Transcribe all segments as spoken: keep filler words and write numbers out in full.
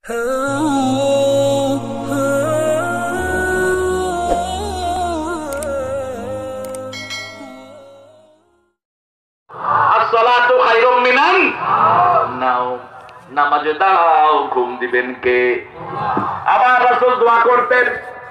আসসালাতু খায়রুম মিনান নাওম। নামাজে দাঁড়াও, ঘুম দিবেন কে? আবার রাসূল দোয়া করতেন,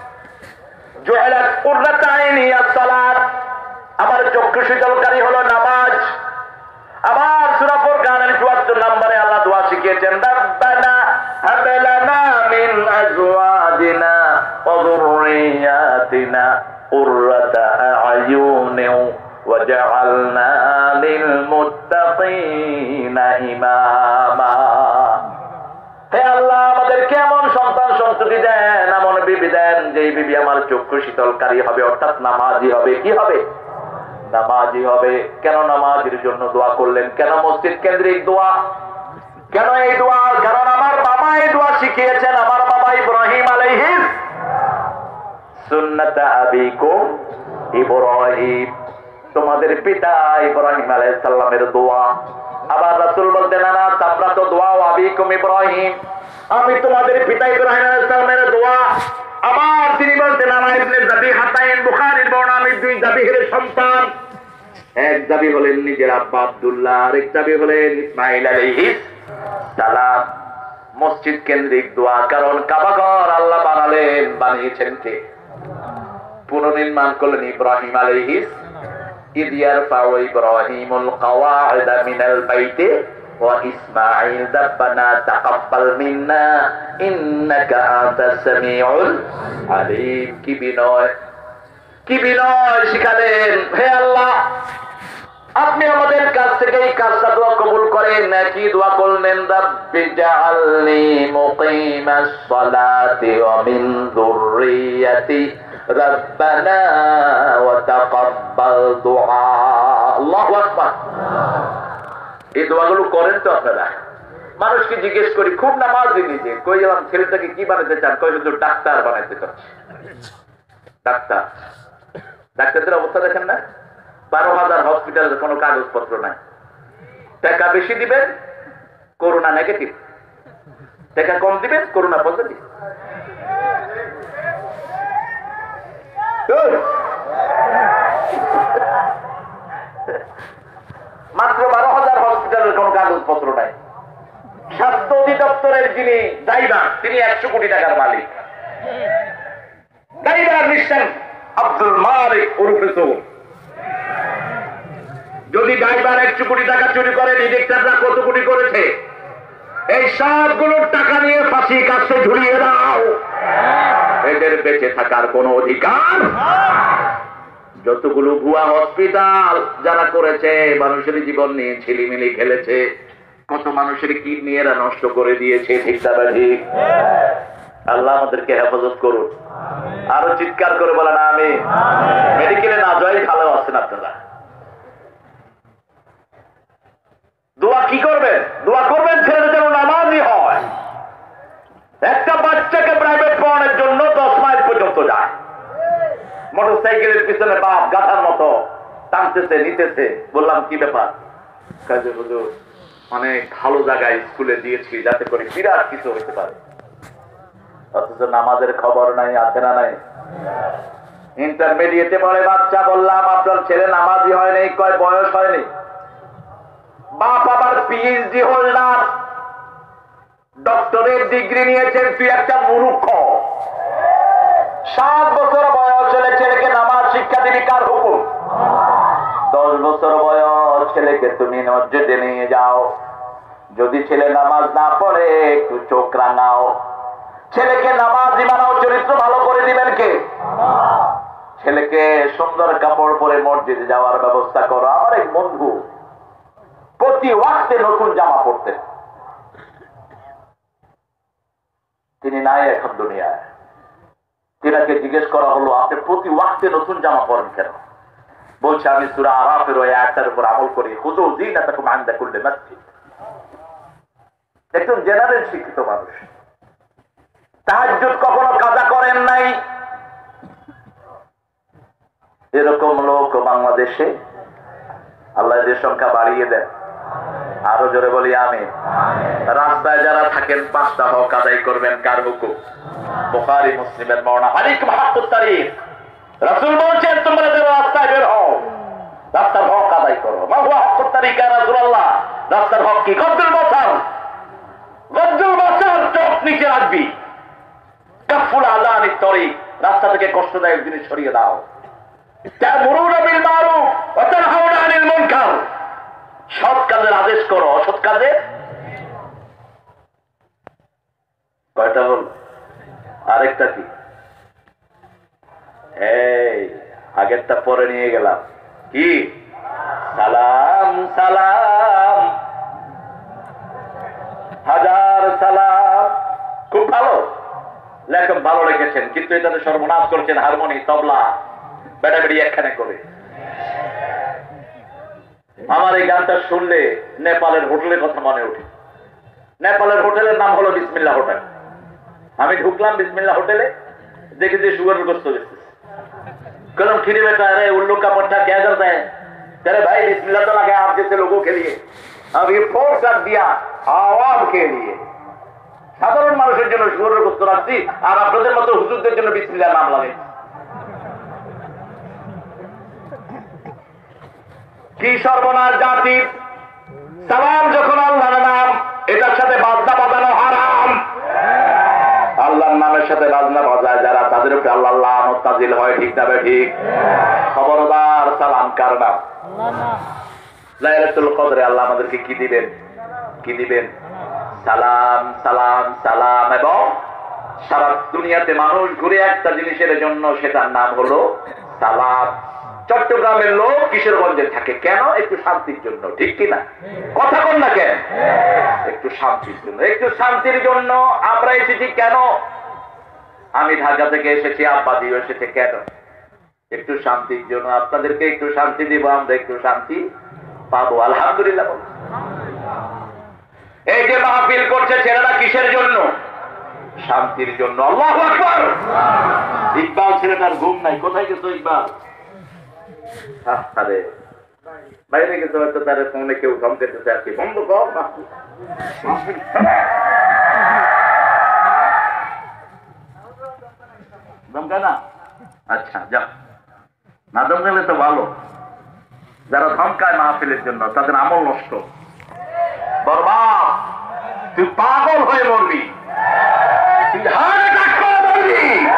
জুইলাত কুররাতু আইনি আস-সালাত, আমার চক্ষু শীতলকারী হলো নামাজ। আবার সূরা ফুরকানের চুয়াত্তর নম্বরে আল্লাহ দোয়া শিখিয়েছেন, রাব্বানা হাব লানা মিন আজওয়াজিনা ওয়া যুররিয়াতিনা কুররাতা আ'য়ুনিন ওয়াজআলনা লিল মুত্তাকিনা ইমামা। হে আল্লাহ, আমাদেরকে এমন সন্তান সন্ততি দেন, এমন বিবি দেন, যেই বিবি আমার চক্ষু শীতলকারী হবে, অর্থাৎ নামাজি হবে। কি হবে? নামাজি হবে। কেন নামাজের জন্য দোয়া করলেন? কেন মসজিদ কেন্দ্রিক দোয়া? কেন এই দোয়া? কারণ আমার বাবা এই দোয়া শিখিয়েছেন। আমার বাবা ইব্রাহিম আলাইহিস সুন্নাত আবিকুম ইব্রাহিম, তোমাদের পিতা ইব্রাহিম আলাইহিস সালামের দোয়া। আবার রাসূল বলতেন, না তামরা তো দোয়া আবিকুম ইব্রাহিম, আমি তোমাদের পিতা ইব্রাহিম আলাইহিস সালামের দোয়া। আবার তিনি বলতেন, আমার ইবনে যাবিহাতাইন, বুখারীর বর্ণনা, আমি দুই যাবিহের সন্তান। এক যাবি হলেন নিজের আব্বা আব্দুল্লাহ, আরেক যাবি হলেন ইসমাঈল আলাইহিস সালাম। মসজিদ কেন্দ্রিক দোয়া, কারণ কাবা ঘর আল্লাহ বানালেন, বানিয়েছেন কে? পুনর্নির্মাণ করলেন ইব্রাহিম আলাইহিস। ইয ইয়ারফাউ ইব্রাহিমুল কাওয়াইদা মিনাল বাইতি ওয়া ইসমাঈল রাব্বানা তাকাব্বাল মিন্না ইন্নাকা আনতাস সামিউল আলিম। কি বিনয়, কি বিনয় শিখালেন! হে আল্লাহ, আপনি আমাদের কাছ থেকে এই কাজটা দোয়া কবুল করেন। কি দোয়া করলেন? রাব্বি জাআলনি মুকিমাস সালাতি ওয়া মিন যুররিয়াতি রাব্বানা ওয়া তাকাব্বাল দুআ। আল্লাহু আকবার। এই দোয়াগুলো করেন তো আপনারা? মানুষকে জিজ্ঞেস করি, খুব নামাজি নিজে, কই গেলাম ছেলেটাকে কি বানাতে চান? কই শুধু ডাক্তার বানাইতে চান। ডাক্তার, ডাক্তারদের অবস্থা দেখেন না? বারো হাজার হসপিটালের কোনো কাগজপত্র নাই। টাকা বেশি দিবেন, করোনা নেগেটিভ। টাকা কম দিবেন, করোনা পজিটিভ। মাত্র বারো হাজার হসপিটালের কোনো কাগজপত্র নাই। স্বাস্থ্য অধিদপ্তরের যিনি ড্রাইভার, তিনি একশো কোটি টাকার মালিক। ড্রাইভার নিশ্চয় আব্দুল মালিক ওরফে সোম। যদি ড্রাইভার একশো কোটি টাকা চুরি করে, ডিটেক্টররা কত কোটি করেছে? এই সবগুলোর টাকা নিয়ে ফাঁসি কাছে ঝুলিয়ে দাও। এদের বেঁচে থাকার কোন অধিকার। যতগুলো ভুয়া হসপিটাল যারা করেছে, মানুষের জীবন নিয়ে ছিলিমিলি খেলেছে, কত মানুষের কিডনি এরা নষ্ট করে দিয়েছে। ঠিক না ঠিক? আল্লাহ আমাদেরকে হেফাজত করুন। আরো চিৎকার করে বলেন আমিন। মেডিকেলে না যাই ভালো আছেন আপনারা। দোয়া কি করবেন? দোয়া করবেন ছেলেটা যেন নামাজি হয়। একটা বাচ্চাকে প্রাইভেট পড়ানোর জন্য দশ মাইল পর্যন্ত যায়, মোটর সাইকেলের পিছনে বাপ গাধার মতো টানতেছে, নিতেছে। বললাম কি ব্যাপার? কাজে হুজুর অনেক ভালো জায়গায় স্কুলে দিয়েছি, যাতে করে বিরাট কিছু হইতে পারে। অথচ নামাজের খবর নাই, আছে না নাই? ইন্টারমিডিয়েটে পড়ে বাচ্চা। বললাম আপনার ছেলে নামাজি হয়নি, কয় বয়স হয়নি। বাপ আবার পিএইচডি হোল্ডার, ডক্টরেট ডিগ্রি নিয়েছেন, তুই একটা মূর্খ। সাত বছর বয়স হলে ছেলেকে নামাজ শিক্ষা দিবি কার হুকুম? দশ বছর বয়স ছেলেকে তুমি মসজিদে নিয়ে যাও। যদি ছেলে নামাজ না পড়ে, একটু চোখ রাঙাও, ছেলেকে নামাজি বানাও, চরিত্র ভালো করে দিবেন কে? ছেলেকে সুন্দর কাপড় পরে মসজিদে যাওয়ার ব্যবস্থা করো। আমার এক বন্ধু প্রতি ওয়াক্তে নতুন জামা পরতেন। তিনি নাই এখন দুনিয়ায়। তিনাকে জিজ্ঞেস করা হলো, আপনি প্রতি ওয়াক্তে নতুন জামা পরেন কেন? বলছে, আমি সূরা আরাফের ওই আয়াতের উপর আমল করি। খুযু যিনাতাকুম ইনদা কুল্লি মসজিদ। একজন জেনারেল শিক্ষিত মানুষ, তাহাজ্জুদ কখনো কাজা করেন নাই। এরকম লোক বাংলাদেশে আল্লাহ এদের সংখ্যা বাড়িয়ে দেন। আরো জোরে বলি আমিন। রাস্তায় যারা থাকেন পাঁচটা হক আদায় করবেন। কার হুকুম? বুখারী মুসলিমের বর্ণনা। আলাইকুম হাক্কুত তারিক, রাসূল বলছেন তোমরা যারা রাস্তায় বের হও রাস্তার হক আদায় করো। মা হুয়া হাক্কুত তারিক ইয়া রাসূলুল্লাহ? রাস্তার হক কি? গদ্দুল বাসার, গদ্দুল বাসার, চোখ নিচে রাখবি। কাফুল আযানিত তরিক, রাস্তা থেকে কষ্টদায়ক জিনিস সরিয়ে দাও। তা'মুরুনা বিল মারুফ ওয়া তানহাউনা আনিল মুনকার, সৎ কাজের আদেশ করো, অসৎ কাজে কয়টা হল? আরেকটা কি? এই আগেরটা পরে নিয়ে গেলাম কি? সালাম সালাম, হাজার সালাম। খুব ভালো লেখক, ভালো লিখেছেন, কিন্তু এটাতে সর্বনাশ করছেন হারমোনি, তবলা, বেড়াবেড়ি একখানে করে। আমার এই গানটা শুনলে নেপালের হোটেলের কথা মনে ওঠে। নেপালের হোটেলের নাম হলো বিসমিল্লাহ হোটেল। আমি ঢুকলাম বিসমিল্লাহ হোটেলে, দেখি যে সুগারের গোস্ত বেচতেছে। कलम खिरे बेटा, अरे उल्लू का पट्टा क्या करता है? तेरे भाई बिस्मिल्लाह तो लगा आप जैसे लोगों के लिए, अब ये फोर्स कर दिया आवाम के लिए। সাধারণ মানুষের জন্য সুরের গোস্ত রাখছি, আর আপনাদের মতো হুজুরদের জন্য বিসমিল্লাহ নাম লাগে। কি সর্বনাশ জাতি! সালাম যখন আল্লাহর নাম, এটার সাথে বাজনা বাজানো হারাম। আল্লাহর নামের সাথে বাজনা বাজায় যারা, তাদের উপরে আল্লাহর লানত নাযিল হয়। ঠিক না ঠিক? খবরদার, সালাম কার নাম? লাইলাতুল কদরে আল্লাহ আমাদেরকে কি দিবেন? কি দিবেন? সালাম সালাম সালাম। এবং সারা দুনিয়াতে মানুষ ঘুরে একটা জিনিসের জন্য, সেটার নাম হলো সালাম। চট্টগ্রামের লোক কিশোরগঞ্জে থাকে কেন? একটু শান্তির জন্য। ঠিক কিনা? কথা বল না কেন? একটু শান্তির জন্য। একটু শান্তির জন্য আমরা এসেছি কেন? আমি ঢাকা থেকে এসেছি, আব্বাদিও এসেছে কেন? একটু শান্তির জন্য। আপনাদেরকে একটু শান্তি দিব, আমরা একটু শান্তি পাবো। আলহামদুলিল্লাহ। এই যে মাহফিল করছে ছেলেরা, কিসের জন্য? শান্তির জন্য। আল্লাহু আকবার। ইকবাল ছেলেটার ঘুম নাই, কোথায় গেছো ইকবাল? আরে বাইরে গেছে হয়তো, তার ফোনে কেউ ধমকেতেছে আর কি। বন্ধ কর ধমকা না। আচ্ছা যা, না ধমকালে তো ভালো। যারা ধমকায় মাহফিলের জন্য, তাদের আমল নষ্ট, বরবাদ। তুই পাগল হয়ে মরবি, তুই হার্ট অ্যাটাক করে মরবি।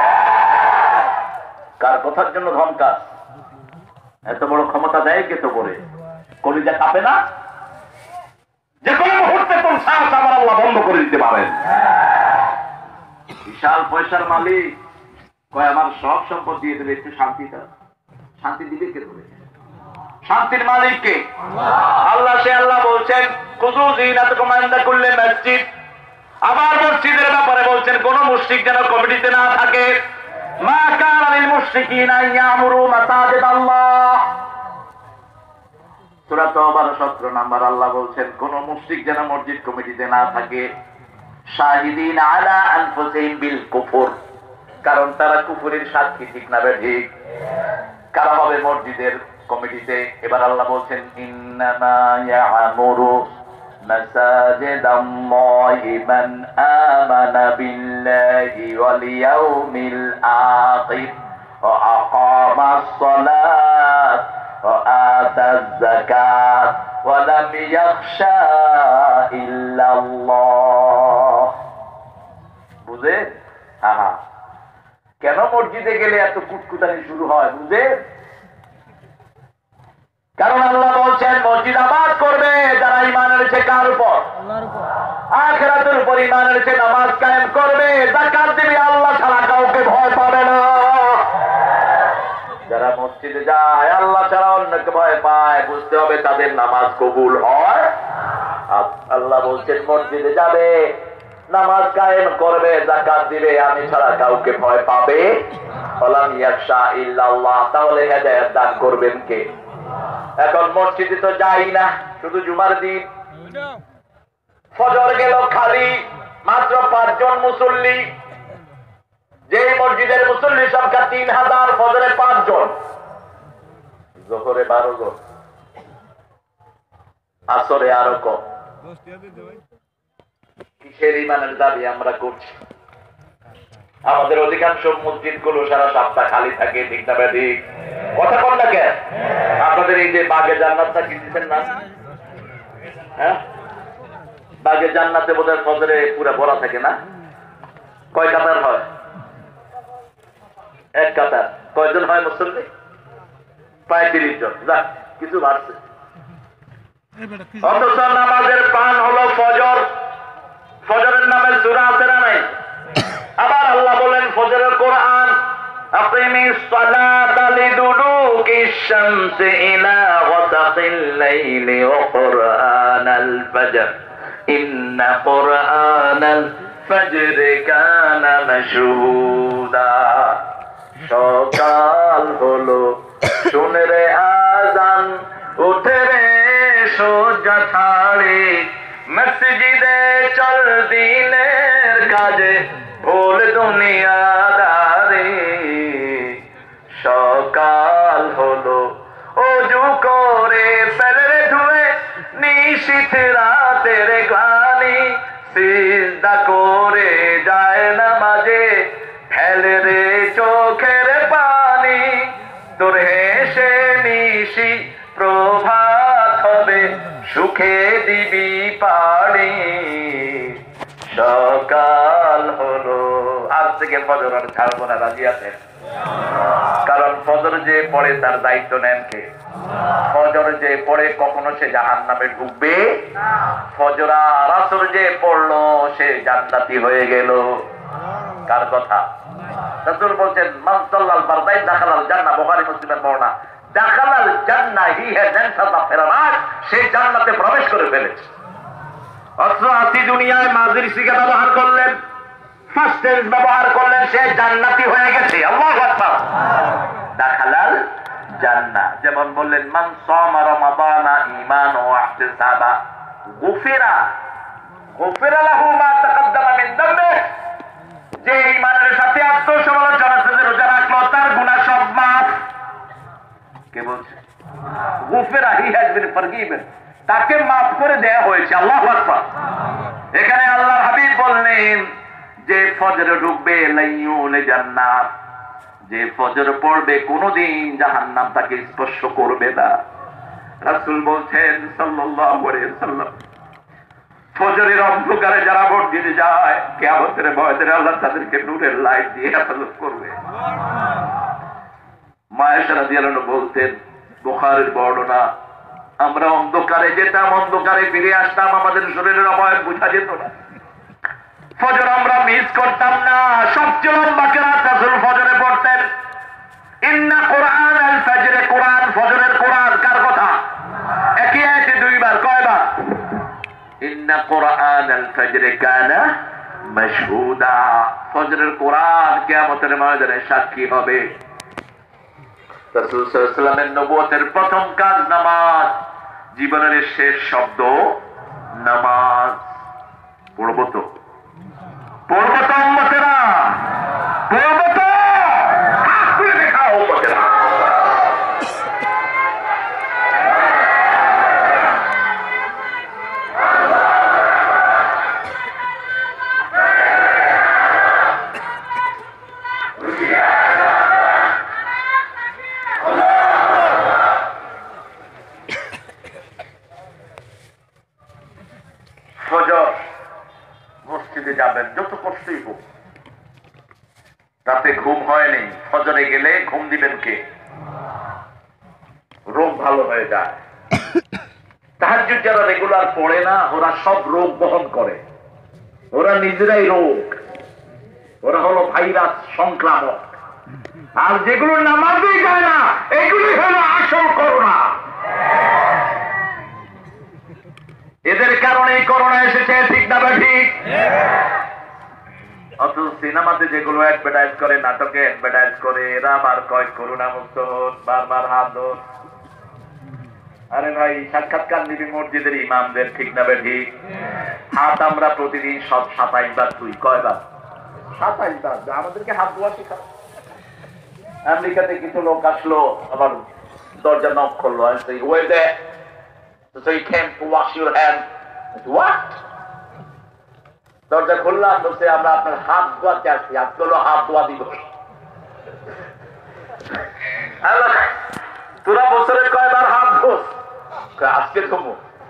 কার কথার জন্য ধমকাস? এত বড় ক্ষমতা দেয় কে তো করে? কলিজা কাঁপে না? যে কোনো মুহূর্তে তোর সাহস আমার আল্লাহ বন্ধ করে দিতে পারেন। বিশাল পয়সার মালিক কয় আমার সব সম্পদ দিয়ে দেবে, একটু শান্তি দাও। শান্তি দিবে কে ধরে? শান্তির মালিক কে? আল্লাহ। সে আল্লাহ বলছেন খুযু যিনাতাকুম ইনদা কুল্লি মসজিদ। আবার মসজিদের ব্যাপারে বলছেন কোন মুশরিক যেন কমিটিতে না থাকে। মা কানা লিল মুশরিকিনা ইয়ামুরু মাসাজিদ আল্লাহ। সূরা তাওবার সতেরো নম্বর আল্লাহ বলছেন কোন মুশরিক যেন মসজিদ কমিটিতে না থাকে। শাহিদিন আলা আনফুসিহিম বিল কুফর, কারণ তারা কুফরের সাক্ষী। ঠিক না ঠিক? কারা হবে মসজিদের কমিটিতে? এবার আল্লাহ বলছেন ইন্নামা ইয়ামুরু মাসাজিদাল্লাহি মান আমানা বিল্লাহি ওয়াল ইয়াউমিল আখির ওয়া আকামাস সালাত ওয়া আতাজ যাকাত ওয়া লাম ইয়াখশা ইল্লাল্লাহ। বুঝে? হ্যাঁ। কেন মসজিদে গেলে এত কুটকুটানি শুরু হয়? বুঝে? কারণ আল্লাহ বলছেন মসজিদ আবাদ করবে যারা ঈমান এনেছে। কার উপর? আল্লাহর উপর। আখিরাতের উপর ঈমান এনেছে, নামাজ কায়েম করবে, যাকাত দিবে, আল্লাহ ছাড়া কাউকে ভয় পাবে না। যারা মসজিদে যায় আল্লাহ ছাড়া অন্যকে ভয় পায়, বুঝতে হবে তাদের নামাজ কবুল হয়। আল্লাহ বলছেন মসজিদে যাবে, নামাজ কায়েম করবে, যাকাত দিবে, আমি ছাড়া কাউকে ভয় পাবে ওয়ালাম ইয়াখশা ইল্লাল্লাহ। তাহলে হেদায়েত দান করবেন কে? এখন মসজিদে তো যাই না, শুধু জুমার দিন। ফজর গেল খালি, মাত্র পাঁচজন মুসল্লি। যে মসজিদের মুসল্লি সংখ্যা তিন হাজার, ফজরে পাঁচজন, জোহরে বারো জন, আসরে আরো কম। কিসের ইমানের দাবি আমরা করছি? আমাদের অধিকাংশ মসজিদ গুলো সারা সপ্তাহ খালি থাকে, ঠিক না ঠিক? কথা বল না কেন? আপনাদের এই যে বাগে জান্নাতটা কিনতেছেন না, হ্যাঁ, বাগে জান্নাতে বোধহয় ফজরে পুরো ভরা থাকে না? কয় কাতার হয়? এক কাতার। কয়জন হয় মুসল্লি? প্রায় তিরিশ জন। যাক, কিছু বাড়ছে। অথচ নামাজের পান হলো ফজর। ফজরের নামে সূরা আছে না নাই? আবার আল্লাহ বলেন ফজরের কোরআন, আকিমিস সালাতা লিদুলুকিশ শামসি ইলা গাসাকিল লাইলি ওয়া কুরআনাল ফাজর ইন্না কুরআনাল ফাজরি কানা মাশহুদা। সকাল হলো, শুনে রে আজান, উঠে রে সোজা ছাড়ি, মসজিদে চল দিনের কাজে, ভুল দুনিয়াদারি। সকাল হলো, ওযু করে ফেলে ধুয়ে, নিশীথ রাতের গ্লানি, সিজদা করে যায় নামাজে, ফেলে রে চোখের পানি। তোর হেসে নিশি প্রভাত হবে, সুখে দিবি পাড়ি। সকাল হলো, আজ থেকে ফজর আর ছাড়বো না, রাজি আছেন? কারণ ফজর যে পড়ে তার দায়িত্ব নেন কে? ফজর যে পড়ে কখনো সে জাহান্নামে ঢুকবে? ফজর আর আসর যে পড়লো সে জান্নাতি হয়ে গেল। কার কথা? রাসূল বলছেন, মান সাল্লাল ফারদাইন দাখালাল জান্নাহ। বুখারী মুসলিমের বর্ণনা। দাখালাল জান্নাহ he has entered the paradise. সে জান্নাতে প্রবেশ করে ফেলেছে। অথচ আছি দুনিয়ায় মাজির সিগা ব্যবহার করলেন, ফার্স্ট টেন্স ব্যবহার করলেন, সে জান্নাতি হয়ে গেছে। আল্লাহু আকবার। দাখালাল জান্নাহ। যেমন বললেন, মান সামা রমাদানা ঈমান ওয়া ইহতিসাবা গুফিরা গুফিরা লাহু মা তাকাদ্দামা মিন যামবিহি। যে ঈমানের সাথে আত্মসমালোচনা থেকে রোজা রাখলো তার গুনাহ সব মাফ। কে বলছে? গুফিরা, হি হ্যাজ বিন ফরগিভেন, তাকে মাফ করে দেয়া হয়েছে। আল্লাহু আকবার। এখানে আল্লাহর হাবিব বললেন যে ফজরে ঢুকবে লাইয়ুল জান্নাত, যে ফজর পড়বে কোনদিন জাহান্নাম তাকে স্পর্শ করবে না। রাসূল বলছেন সাল্লাল্লাহু আলাইহি ওয়াসাল্লাম, ফজরের অন্ধকারে যারা ভোট দিতে যায়, কিয়ামতের ময়দানে আল্লাহ তাদেরকে নূরের লাইট দিয়ে হেফাজত করবে। মায়েশা রাদিয়াল্লাহু আনহা বলতেন, বুখারীর বর্ণনা, আমরা অন্ধকারে যেতাম, অন্ধকারে ফিরে আসতাম, আমাদের শরীরের অবয়ব বোঝা যেত না। ফজর আমরা মিস করতাম না। সবচেয়ে লম্বা কেরাত রাসূল ফজরে পড়তেন। ইন্না কুরআনাল ফাজরে, কুরআন ফজরের কোরআন। কার কথা? একই আয়াতে দুইবার। কয়বার? ইন্না কুরআনাল ফাজরে কানা মাশহুদা। ফজরের কোরআন কিয়ামতের ময়দানে সাক্ষী হবে। রাসূল সাল্লাল্লাহু আলাইহি ওয়াসাল্লামের নবুয়তের প্রথম কাজ নামাজ, জীবনের শেষ শব্দ নামাজ। পড়ব তো? পড়ব তো উম্মতেরা? পড়ব তো? হাত তুলে দেখাও উম্মতেরা। ফজর মসজিদে যাবেন, যত কষ্টই হোক, রাতে ঘুম হয়নি, ফজরে গেলে ঘুম দিবেন কে? রোগ ভালো হয়ে যায়। তাহাজ্জুদ যারা রেগুলার পড়ে না, ওরা সব রোগ বহন করে। ওরা নিজেরাই রোগ, ওরা হলো ভাইরাস সংক্রামক। আর যেগুলো নামাজই যায় না, এগুলি হলো আসল করোনা। এদের কারণে করোনা এসেছে, ঠিক না ঠিক? অথচ সিনেমাতে যেগুলো অ্যাডভার্টাইজ করে, নাটকে অ্যাডভার্টাইজ করে, এরা আবার কয় করোনা মুক্ত হন, বারবার হাত ধোন। আরে ভাই, সাক্ষাৎকার নিবি মসজিদের ইমামদের, ঠিক না ঠিক? হাত আমরা প্রতিদিন সব সাতাইশ বার ধুই। কয়বার? সাতাইশ বার। আমাদেরকে হাত ধোয়া শেখা। আমেরিকাতে কিছু লোক আসলো, আবার দরজা নক করলো, so you came to wash your hands, দরজা খুললাম, বলছে আমরা আপনার হাত ধোয়াতে আসছি। আজকে হলো হাত ধোয়া দিবস। তোরা বছরে কয়বার হাত ধোস? আজকে থমো।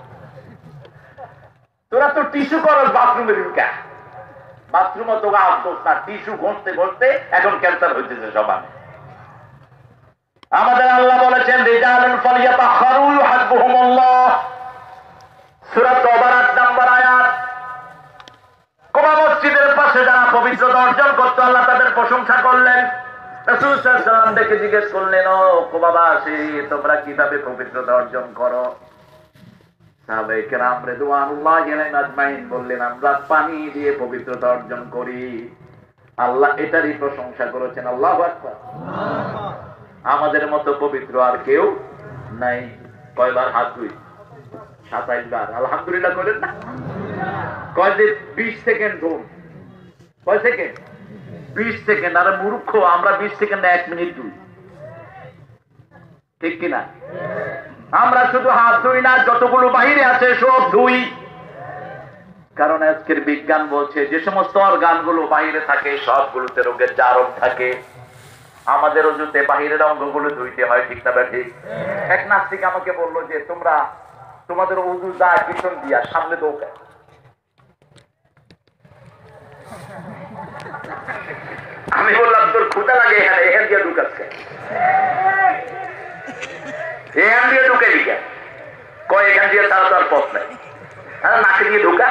তোরা তো টিস্যু করস বাথরুমের ঢুকা, বাথরুমে তো হাত ধোস না, টিস্যু ঘষতে ঘষতে এখন ক্যান্সার হইতেছে সবার। আমাদের আল্লাহ বলেছেন রিজালুন ফালিয়াতাখারু ইউহিব্বুহুমুল্লাহ, সূরা তাওবার আট নম্বর আয়াত। কুবা মসজিদের পাশে যারা পবিত্রতা অর্জন করত, আল্লাহ তাদের প্রশংসা করলেন। রাসূল সাল্লাল্লাহু আলাইহি ওয়াসাল্লাম দেখে জিজ্ঞেস করলেন, ও কুবাবাসী, তোমরা কিভাবে পবিত্রতা অর্জন করো? সাহাবায়ে কেরাম রিদওয়ানুল্লাহি আলাইহিম আজমাইন বললেন, আমরা পানি দিয়ে পবিত্রতা অর্জন করি। আল্লাহ এটারই প্রশংসা করেছেন। আল্লাহু আকবার। আমাদের মতো পবিত্র আর কেউ নাই। কয়বার হাত ধুই? সাতাইশ বার। আলহামদুলিল্লাহ বলেন না? কয় যে বিশ সেকেন্ড ধুন। কয় সেকেন্ড? বিশ সেকেন্ড। আর মূর্খ আমরা বিশ সেকেন্ড এক মিনিট ধুই, ঠিক কিনা? আমরা শুধু হাত ধুই না, যতগুলো বাহিরে আছে সব ধুই। কারণ আজকের বিজ্ঞান বলছে যে সমস্ত অর্গানগুলো বাহিরে থাকে সবগুলোতে রোগের জারণ থাকে। আমাদের অজুতে বাহিরের অঙ্গগুলো ধুইতে হয়, ঠিক না ঠিক? এক নাস্তিক আমাকে বললো যে তোমরা তোমাদের অজু যায় পিছন দিয়া, সামনে দৌড়ায়। আমি বললাম তোর ক্ষুধা লাগে এখানে, এখান দিয়ে ঢুকাচ্ছে, এখান দিয়ে ঢুকে দিকে কয় এখান দিয়ে তারা তো আর পথ নাই, নাকে দিয়ে ঢুকা।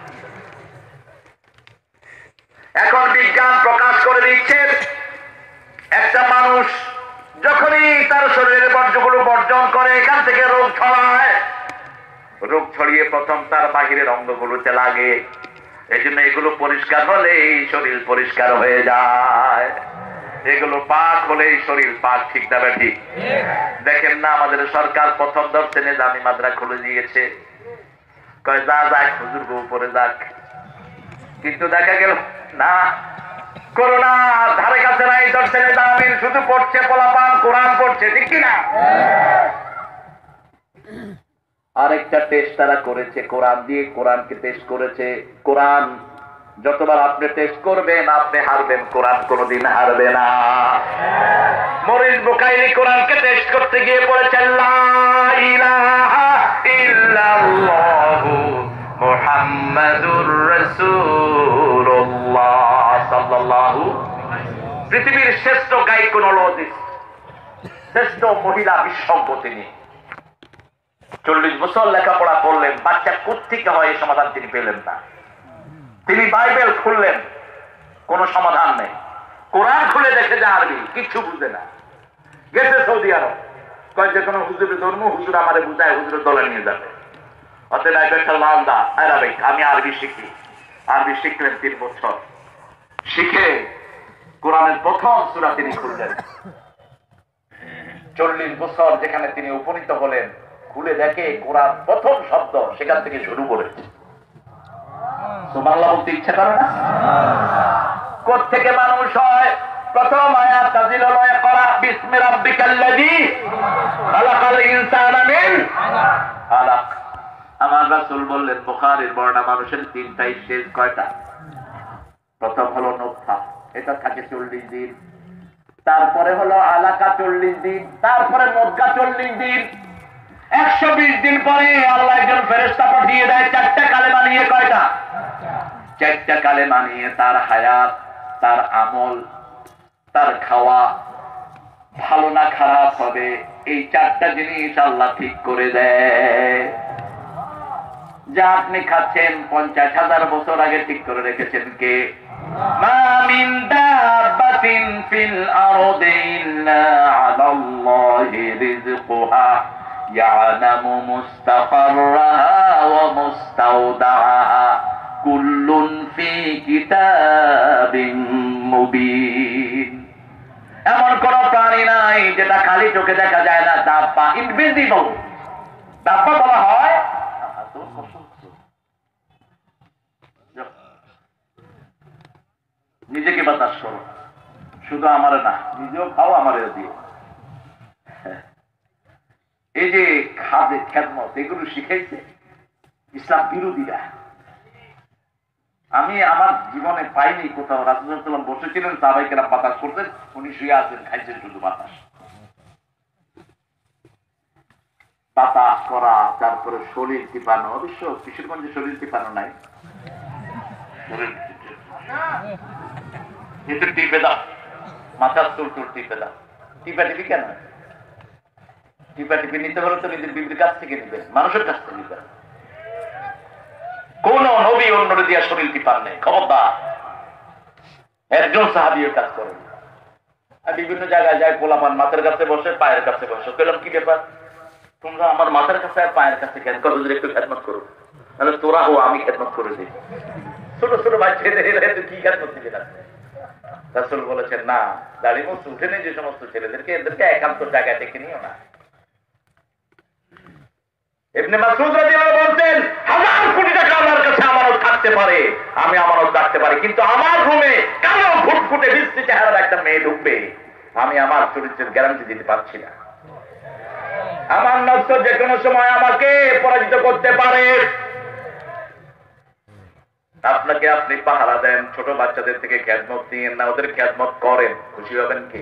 এখন বিজ্ঞান প্রকাশ করে দিচ্ছে একটা মানুষ যখনই তার শরীরের বর্জ্যগুলো বর্জন করে এখান থেকে রোগ ছড়ায়। রোগ ছড়িয়ে প্রথম তার বাহিরের অঙ্গগুলোতে লাগে। এই জন্য এগুলো পরিষ্কার হলেই শরীর পরিষ্কার হয়ে যায়। এগুলো পাক হলেই শরীর পাক, ঠিক না ঠিক? দেখেন না আমাদের সরকার প্রথম দর্শনে নিজামী মাদ্রাসা খুলে দিয়েছে, কয় যা যাক হুজুর গো উপরে যাক। কিন্তু দেখা গেল না, করোনা ধারে কাছে নাই দর্শনে নিজামীর, শুধু পড়ছে পোলাপান, কোরআন পড়ছে, ঠিক কিনা? আরেকটা টেস্ট তারা করেছে কোরআন দিয়ে, কোরআনকে টেস্ট করেছে। কোরআন যতবার আপনি টেস্ট করবেন আপনি হারবেন, কোরআন কোনদিন হারবে না। মরিস বুখারী কোরআনকে টেস্ট করতে গিয়ে পড়েছেন লা ইলাহা ইল্লাল্লাহু মুহাম্মাদুর রাসূলুল্লাহ সাল্লাল্লাহু। পৃথিবীর শ্রেষ্ঠ গাইকোনোলজিস্ট, শ্রেষ্ঠ মহিলা বিশেষজ্ঞ তিনি। চল্লিশ বছর লেখাপড়া করলেন, বাচ্চা কোত্থেকে হয় এই সমাধান তিনি পেলেন না। তিনি বাইবেল খুললেন, কোন সমাধান নেই। কোরআন খুলে দেখে যে আরবি, কিচ্ছু বুঝে না। গেছে সৌদি আরব, কয় যে কোনো হুজুরের ধর্ম, হুজুর আমারে বুঝায়, হুজুরের দলে নিয়ে যাবে। অতএব একটা লালদা আরবিক, আমি আরবি শিখি। আরবি শিখলেন তিন বছর, শিখে কোরআনের প্রথম সূরা তিনি খুললেন। চল্লিশ বছর যেখানে তিনি উপনীত হলেন, খুলে দেখে কোরআন প্রথম শব্দ সেখান থেকে শুরু করেছে। সুবহানাল্লাহ বলতে ইচ্ছা করে না? কোত্থেকে মানুষ হয়? প্রথম আয়াত নাযিল হলো ইকরা বিসমি রাব্বিকাল্লাযী খালাকাল ইনসানা মিন আলাক। আমার রাসূল বললেন, বুখারীর বর্ণনা, মানুষের তিনটা স্টেজ। কয়টা? প্রথম হলো নুতফা, এটা থাকে চল্লিশ দিন। তারপরে হলো আলাকা চল্লিশ দিন, তারপরে মুদগা চল্লিশ দিন। একশো বিশ দিন পরে আল্লাহ একজন ফেরেশতা পাঠিয়ে দেয় চারটা কালেমা নিয়ে। কয়টা? চারটা কালেমা নিয়ে তার হায়াত, তার আমল, তার খাওয়া ভালো না খারাপ হবে, এই চারটা জিনিস আল্লাহ ঠিক করে দেয়। যা আপনি খাচ্ছেন পঞ্চাশ হাজার বছর আগে ঠিক করে রেখেছেন কে? মা মিন দাব্বাতিন ফিল আরদি ইল্লা আলাল্লাহি রিজকুহা ইয়ালামু মুস্তাকাররাহা ওয়া মুস্তাওদাআহা কুল্লুন ফি কিতাবিন মুবিন। এমন কোন প্রাণী নাই যেটা খালি চোখে দেখা যায় না, দাব্বা, ইনভিজিবল। দাব্বা বলা হয় নিজেকে বাতাস করো, শুধু আমার না, নিজেও খাও, আমারও দিও। এই যে খাদে খেদমত, এগুলো শিখাইছে। ইসলাম বিরোধীরা। আমি আমার জীবনে পাইনি কোথাও রাসূলুল্লাহ সাল্লাল্লাহু আলাইহি ওয়াসাল্লাম বসেছিলেন, সাহাবায়ে কেরাম বাতাস করতেন, উনি শুয়ে আছেন, খাইছেন শুধু বাতাস। বাতাস করা, তারপরে শরীর টিপানো, অবশ্য কিশোরগঞ্জে শরীর টিপানো নাই, কিন্তু টিপে দাও, মাথার চুল টুল টিপে দাও। টিপা টিপি কেন? টিপা টিপি নিতে হলে তো নিজের বিবির কাছ থেকে নিবে, মানুষের কাছ থেকে নিবে। কোন নবী অন্য দিয়া শরীর টিপান নেই, খবরদার। একজন সাহাবীও কাজ করেন। আর বিভিন্ন জায়গায় যায়, পোলাপান মাথার কাছে বসে, পায়ের কাছে বসে। বললাম কি ব্যাপার, তোমরা আমার মাথার কাছে আর পায়ের কাছে কেন? কত একটু খেদমত করো, তাহলে তোরা হো, আমি খেদমত করে দিই। ছোট ছোট ভাই ছেলেদের কি খেদমত দিবে না? রাসূল বলেছেন, না, দাড়ি মোছ উঠে নেই যে সমস্ত ছেলেদেরকে, এদেরকে একান্ত জায়গায় ডেকে নিও না। ইবনে মাসউদ রাদিয়াল্লাহু বলতেন, হাজার কোটি টাকা আমার কাছে আমানত থাকতে পারে, আমি আমানত রাখতে পারি, কিন্তু আমার রুমে কালো ফুটফুটে বিশ্রী চেহারার একটা মেয়ে ঢুকবে, আমি আমার চরিত্রের গ্যারান্টি দিতে পারছি না। আমার নফস যে কোনো সময় আমাকে পরাজিত করতে পারে। আপনাকে আপনি পাহারা দেন, ছোট বাচ্চাদের থেকে খেদমত নিয়েন না, ওদের খেদমত করেন, খুশি হবেন কি?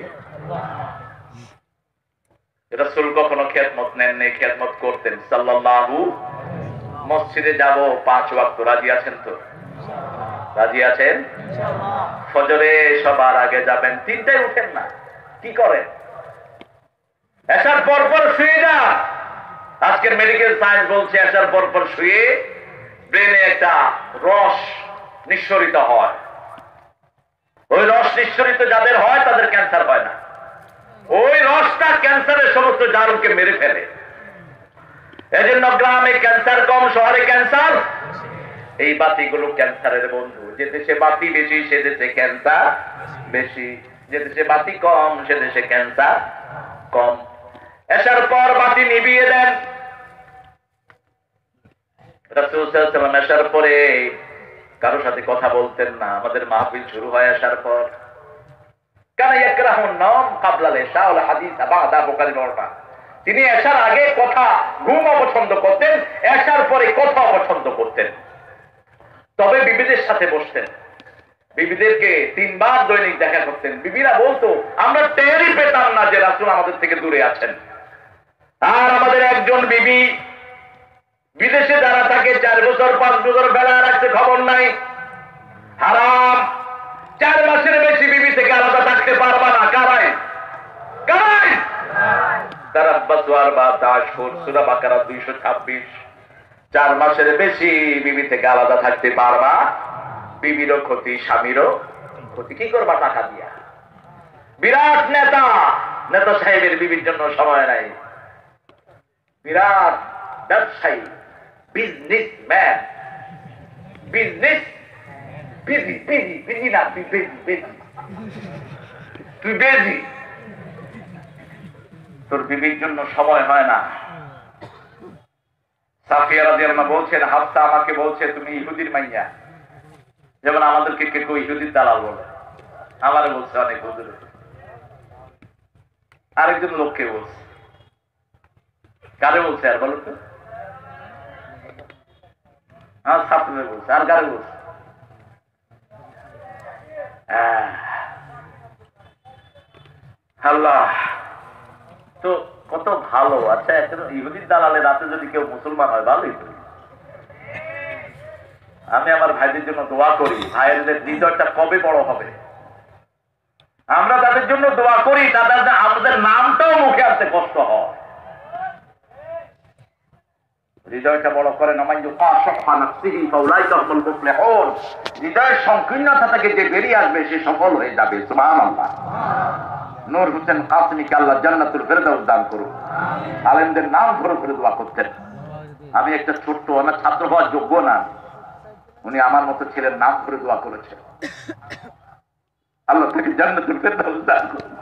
রাসূল কখনো খেদমত নেন নেই, খেদমত করতেন সাল্লাল্লাহু। মসজিদে যাব পাঁচ ওয়াক্ত, রাজি আছেন তো? রাজি আছেন? ফজরে সবার আগে যাবেন, তিনটায় উঠেন না, কি করেন? আসার পর পর শুয়ে যান। আজকের মেডিকেল সায়েন্স বলছে আসার পর পর শুয়ে ব্রেনে একটা রস নিঃসরিত হয়, ওই রস নিঃসরিত যাদের হয় তাদের ক্যান্সার হয় না। ওই রসটা ক্যান্সারের সমস্ত জারুকে মেরে ফেলে। এজন্য গ্রামে ক্যান্সার কম, শহরে ক্যান্সার। এই বাতিগুলো ক্যান্সারের বন্ধু। যে দেশে বাতি বেশি সে দেশে ক্যান্সার বেশি, যে দেশে বাতি কম সে দেশে ক্যান্সার কম। আসার পর বাতি নিভিয়ে দেন। রাসূল সাল্লাল্লাহু আলাইহি ওয়াসাল্লাম আসার পরে কারো সাথে কথা বলতেন না। আমাদের মাহফিল শুরু হয় আসার পর। কানা ইয়াকরাহুন নাম ক্বাবলা ইশা ওয়াল হাদিস বা'দা বুকারি নরটা। তিনি আসার আগে কথা, ঘুম অপছন্দ করতেন, আসার পরে কথা অপছন্দ করতেন। তবে বিবিদের সাথে বসতেন, বিবিদেরকে তিনবার দৈনিক দেখা করতেন। বিবিরা বলতো, আমরা টেরই পেতাম না যে রাসূল আমাদের থেকে দূরে আছেন। আর আমাদের একজন বিবি বিদেশে যারা থাকে, চার বছর পাঁচ বছর বেলা রাখতে খবর নাই, হারাম। চার মাসের বেশি বিবি থেকে আলাদা থাকতে পারবা না। কারাই কারাই তারাব্বাসু আরবাআতা আশহুর, সূরা বাকারা দুইশো ছাব্বিশ। চার মাসের বেশি বিবি থেকে আলাদা থাকতে পারবা, বিবিরও ক্ষতি, স্বামীরও ক্ষতি। কি করবা টাকা দিয়া? বিরাট নেতা, নেতা সাহেবের বিবির জন্য সময় নাই। বিরাট ব্যবসায়ী, businessman, business busy busy busy না, তুই বেজি বেজি, তুই বেজি, তোর বিবির জন্য সময় হয় না। সাফিয়া রাদিয়াল্লাহু বলছেন, হাফসা আমাকে বলছে তুমি ইহুদির মাইয়া, যেমন আমাদেরকে কেউ ইহুদির দালাল বলে। আমারে বলছে অনেক হুজুরে, আরেকজন লোককে বলছে। কারে বলছে আর বলো তো? আমার ছাত্রদের বলছে। আর কারে বলছে? আল্লাহ তো কত ভালো। আচ্ছা, এখন ইহুদির দালালে রাতে যদি কেউ মুসলমান হয় ভালোই করি। আমি আমার ভাইদের জন্য দোয়া করি, ভাইয়ের হৃদয়টা কবে বড় হবে। আমরা তাদের জন্য দোয়া করি, তাদের আমাদের নামটাও মুখে আসতে কষ্ট হয়। হৃদয়টা বড় করে না। হৃদয়ের সংকীর্ণতা থেকে যে বেরিয়ে আসবে সে সফল হয়ে যাবে। সুবহানাল্লাহ। নূর হোসেন কাসেমীকে আল্লাহ জান্নাতুল ফেরদাউস দান করুন। আলেমদের নাম ধরে ধরে দোয়া করতেন। আমি একটা ছোট্ট, আমার ছাত্র হওয়ার যোগ্য না, উনি আমার মতো ছেলের নাম ধরে দোয়া করেছেন। আল্লাহ তাকে জান্নাতুল ফেরদাউস দান করুন।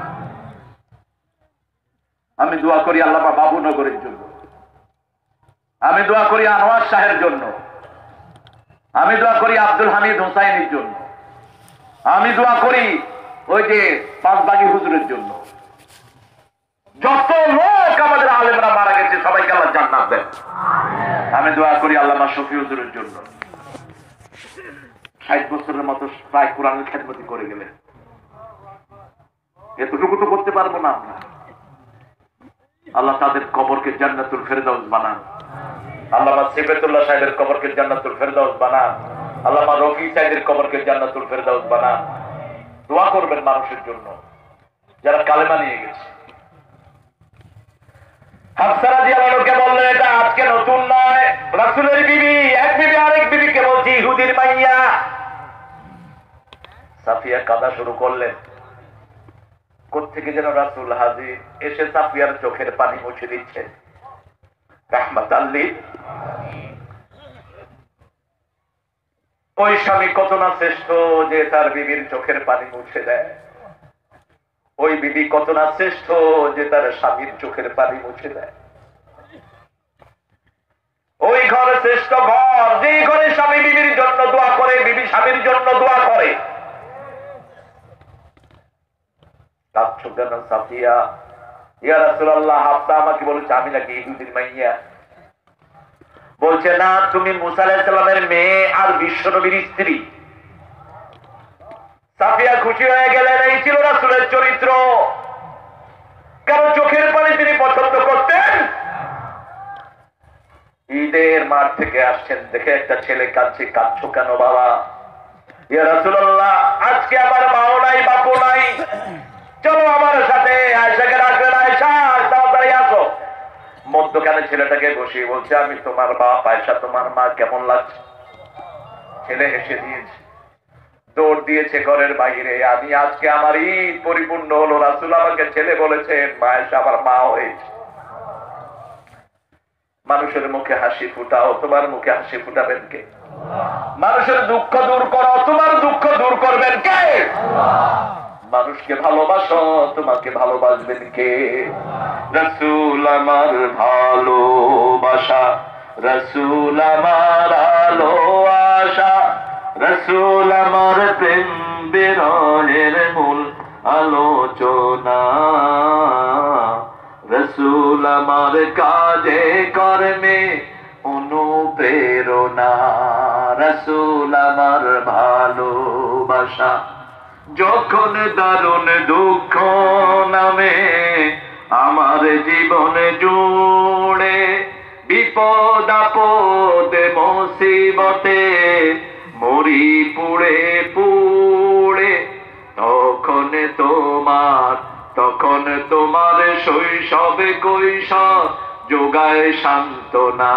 আমি দোয়া করি আল্লামা বাবুনগরের জন্য, আমি দোয়া করি আনোয়ার শাহের জন্য, আমি দোয়া করি আব্দুল হামিদ হোসাইনের জন্য, আমি দোয়া করি ওই যে পাঁচবাগি হুজুরের জন্য। যত লোক আমাদের আলেমরা মারা গেছে সবাইকে আল্লাহ জান্নাত দেন। আমি দোয়া করি আল্লামা শফি হুজুরের জন্য, ষাট বছরের মতো প্রায় কোরআনের খেদমতি করে গেলেন, এতটুকু তো করতে পারবো না আমরা। আল্লাহ তাদের কবরকে জান্নাতুল ফেরদাউস বানান। আল্লামা সিফাতুল্লাহ সাহেবের কবরকে জান্নাতুল ফেরদাউস বানান। আল্লামা রফি সাহেবের কবরকে জান্নাতুল ফেরদাউস বানান। দোয়া করবেন মানুষের জন্য যারা কালেমা নিয়ে গেছে। হাফসা রাদিয়াল্লাহু আনহাকে বললেন এটা আজকে নতুন নয়, রাসূলের বিবি এক বিবি আরেক বিবিকে বলছি ইহুদির মাইয়া। সাফিয়া কাঁদা শুরু করলেন, কোত্থেকে যেন রাসূল হাজির, এসে সাফিয়ার চোখের পানি মুছে দিচ্ছেন রাহমাতাল লিল। ওই স্বামী কত না শ্রেষ্ঠ যে তার বিবির চোখের পানি মুছে দেয়, ওই বিবি কত না শ্রেষ্ঠ যে তার স্বামীর চোখের পানি মুছে দেয়। ওই ঘর শ্রেষ্ঠ ঘর যে ঘরে স্বামী বিবির জন্য দোয়া করে, বিবি স্বামীর জন্য দোয়া করে। কাঁদছো কেন সাফিয়া? ইয়া রাসূলুল্লাহ, হাফসা আমাকে বলেছে আমি নাকি ইহুদির মাইয়া। বলছে না, তুমি মুসা আলাইহিস সালামের মেয়ে আর বিশ্ব নবীর স্ত্রী। সাফিয়া খুশি হয়ে গেলেন, এই ছিল রাসূলের চরিত্র। কারণ চোখের পানি তিনি পছন্দ করতেন। ঈদের মাঠ থেকে আসছেন, দেখে একটা ছেলে কাঁদছে, কাঁদছো কেন বাবা? ইয়া রাসূলুল্লাহ, আজকে আমার মাও নাই বাপও নাই, চলো আমার সাথে আয়েশাকে রাখবেন, আয়েশা তাড়াতাড়ি আসো। মধ্যখানে ছেলেটাকে বসিয়ে বলছে আমি তোমার বাপ, আয়েশা তোমার মা, কেমন লাগছে? ছেলে হেসে দিয়েছে, দৌড় দিয়েছে ঘরের বাইরে। আমি আজকে আমার ঈদ পরিপূর্ণ হলো, রাসূল আমাকে ছেলে বলেছেন, আয়েশা আমার মা হয়েছে। মানুষের মুখে হাসি ফুটাও, তোমার মুখে হাসি ফুটাবেন কে? মানুষের দুঃখ দূর করো, তোমার দুঃখ দূর করবেন কে? মানুষকে ভালোবাসো, তোমাকে ভালোবাসবেন কে? রাসূল আমার ভালোবাসা, রাসূল আমার আলো আশা, রাসূল আমার প্রেম বিরহের মূল আলোচনা, রাসূল আমার কাজে কর্মে অনুপ্রেরণা, রাসূল আমার ভালোবাসা। যখন দারুণ দুঃখ নামে আমার জীবন জুড়ে, বিপদ আপদে মুসিবতে মরি পুড়ে পুড়ে, তখন তোমার তখন তোমার শৈশবে কৈশোর যোগায় সান্ত্বনা,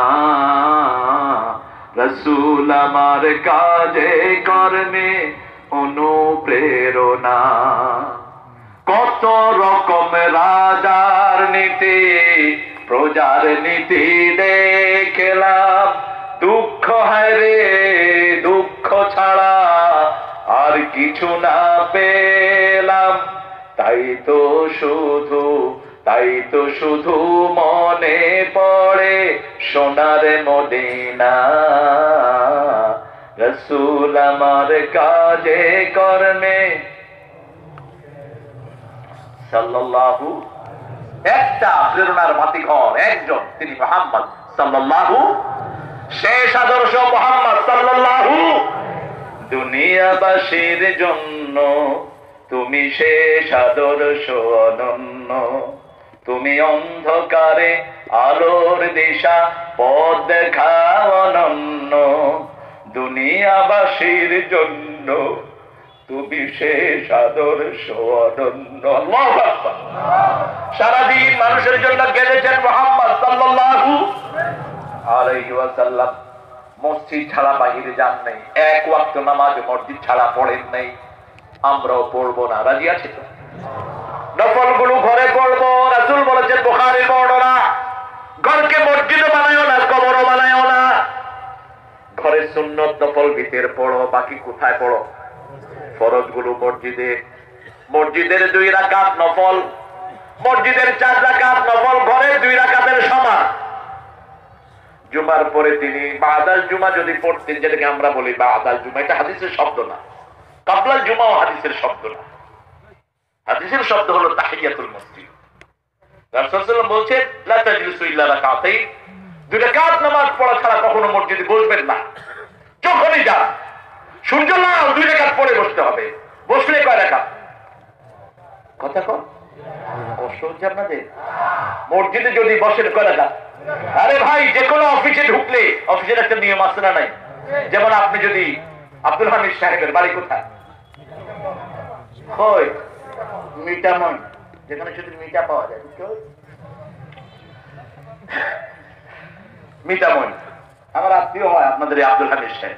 রাসূল আমার কাজে কর্মে অনুপ্রেরণা। কত রকম রাজার নীতি প্রজার নীতি দেখলাম, দুঃখ হায় রে দুঃখ ছাড়া আর কিছু না পেলাম। তাই তো শুধু তাই তো শুধু মনে পড়ে সোনার মদিনা, রাসূল আমার কাজে কর্মে সাল্লাল্লাহু। একটা প্রেরণার বাতিঘর একজন, তিনি মুহাম্মদ সাল্লাল্লাহু। শেষ আদর্শ মুহাম্মদ সাল্লাল্লাহু। দুনিয়াবাসীর জন্য তুমি শেষ আদর্শ অনন্য, তুমি অন্ধকারে আলোর দিশা পথ দেখাও অনন্য। দুনিয়াবাসীর জন্য তুমি শেষ আদর্শ অনন্য। আল্লাহু আকবার। সারাদিন মানুষের জন্য কেঁদেছেন মুহাম্মদ সাল্লাল্লাহু আলাইহি ওয়াসাল্লাম। মসজিদ ছাড়া বাহিরে যান নাই, এক ওয়াক্ত নামাজ মসজিদ ছাড়া পড়েন নাই। আমরাও পড়বো না, রাজি আছি তো? নফল গুলো ঘরে পড়বো। রাসূল বলেছেন বুখারীর বর্ণনা, ঘরকে মসজিদও বানায়ও না, কবরও বানায়ও না। ঘরে সুন্নত নফল ভিতরে পড়ো, বাকি কোথায় পড়ো? ফরজ গুলো মসজিদে। মসজিদের দুই রাকাত নফল, মসজিদের চার রাকাত নফল, ঘরে দুই রাকাতের সমান। জুমার পরে তিনি বাদাল জুমা যদি পড়তেন, যেটাকে আমরা বলি বাদাল জুমা, এটা হাদিসের শব্দ না। কাবলাল জুমাও হাদিসের শব্দ না। হাদিসের শব্দ হলো তাহিয়াতুল মসজিদ। রাসূল সাল্লাল্লাহু আলাইহি ওয়াসাল্লাম বলছেন লা তাজলিসু ইল্লা রাকাতাইন, দুই রাকাত নামাজ পড়া ছাড়া কখনো মসজিদে বসবেন না। যখনই যান সূর্য লাল দুই রাকাত পড়ে বসতে হবে। বসলে কয় রাকাত? কথা কম কষ্ট হচ্ছে আপনাদের? মসজিদে যদি বসেন কয় রাকাত? আরে ভাই, যে কোনো অফিসে ঢুকলে অফিসের একটা নিয়ম আছে না নাই? যেমন আপনি যদি আব্দুল হামিদ সাহেবের বাড়ি কোথায়? কই মিটামন, যেখানে শুধু মিটা পাওয়া যায়। মিটামন আমার আত্মীয় হয় আপনাদের এই আব্দুল হামিদ সাহেব।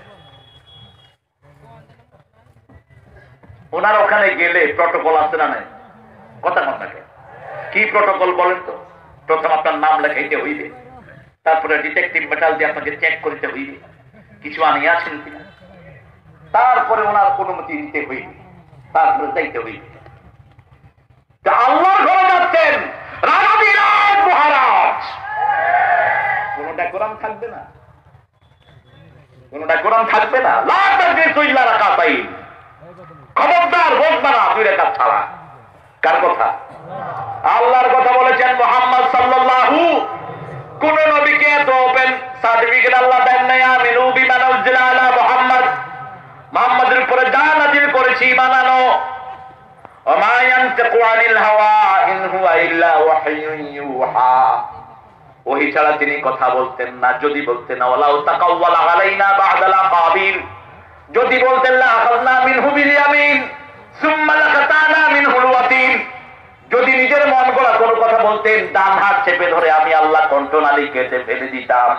ওনার ওখানে গেলে প্রটোকল আছে না নাই? কথা কন না, কি প্রটোকল বলেন তো? প্রথম আপনার নাম লেখাইতে হইবে, তারপরে ডিটেকটিভ মেটাল দিয়ে আপনাকে চেক করতে হইবে কিছু আনিয়ে আছেন কিনা, তারপরে ওনার অনুমতি নিতে হইবে, তারপরে যাইতে হইবে। আল্লাহর ঘরে যাচ্ছেন রাজা বিরাট মহারাজ, কোনটা কোরআন থাকবে না, কোনটা কোরআন থাকবে না। লা তাজলিসু ইল্লা রাকাতাইন, খবরদার বসবা না দুই রাকাত ছাড়া। কার কথা? আল্লাহর কথা বলেছেন মুহাম্মদ সাল্লাল্লাহু। কোন নবীকে এত ওপেন সার্টিফিকেট আল্লাহ দেন নাই, আমিনু বিমা নাযিলা আলা মুহাম্মদ, মুহাম্মাদের উপরে যা নাযিল করেছি ঈমান আনো। ওমা ইয়ানতিকু আনিল হাওয়া ইন হুয়া ইল্লা ওয়াহয়ুন ইউহা, ওহী ছাড়া তিনি কথা বলতেন না। যদি বলতেন ওয়ালাউ তাকাওয়ালা আলাইনা বা'দাল আকাবিল, যদি বলতেন লা আখাযনা মিনহু বিল ইয়ামিন সুম্মা লাকাতানা মিনহুল ওয়াতিন, যদি নিজের মন গড়া কোনো কথা বলতেন ডান হাত চেপে ধরে আমি আল্লাহ কণ্ঠনালী কেটে ফেলে দিতাম।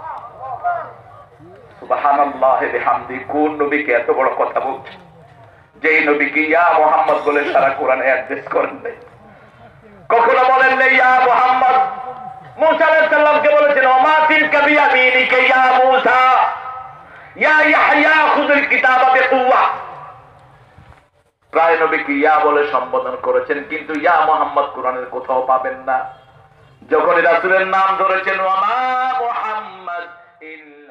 সুবহানাল্লাহি বিহামদি, কোন নবীকে এত বড় কথা বলছে? যেই নবীকে ইয়া মুহাম্মদ বলে সারা কোরআনে অ্যাড্রেস করেন নাই, কখনো বলেন নাই ইয়া মুহাম্মদ। মুসা আলাইহিস সালামকে বলেছেন ওমা তিলকা বিয়ামিনিকা ইয়া মুসা, ইয়া ইয়াহইয়া খুযুল কিতাবা বিকুওয়া। প্রায় নবীকে ইয়া বলে সম্বোধন করেছেন, কিন্তু ইয়া মুহাম্মদ কোরআনের কোথাও পাবেন না। যখন রাসূলের নাম ধরেছেন ওমা মুহাম্মদ ইল্লা